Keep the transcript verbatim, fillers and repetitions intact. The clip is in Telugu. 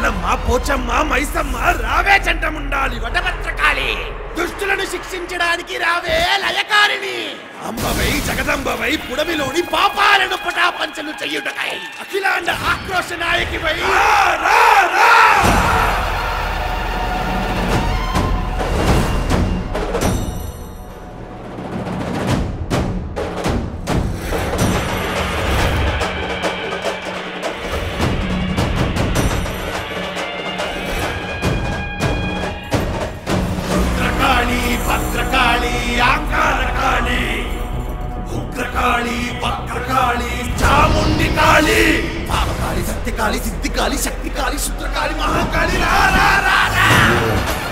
ఎల్లమ్మ పోచమ్మ మైసమ్మ రావే చంటముండాలి వటభద్రకాళి దుష్టులను శిక్షించడానికి రావే లయకారిణి అంబవై జగదంబవై పుడమిలోని పాపాలను పటాపంచలు చెయ్యుటకై అఖిలాండ ఆక్రోశ నాయకివై భద్రకాళి ఆంకారకాళి ఉగ్రకాళి వక్రకాళి చాముండి కాళి పాపకాళి సత్యకాళి సిద్ధికాళి శక్తికాళి శుద్రకాళి మహాకాళి రా రా రా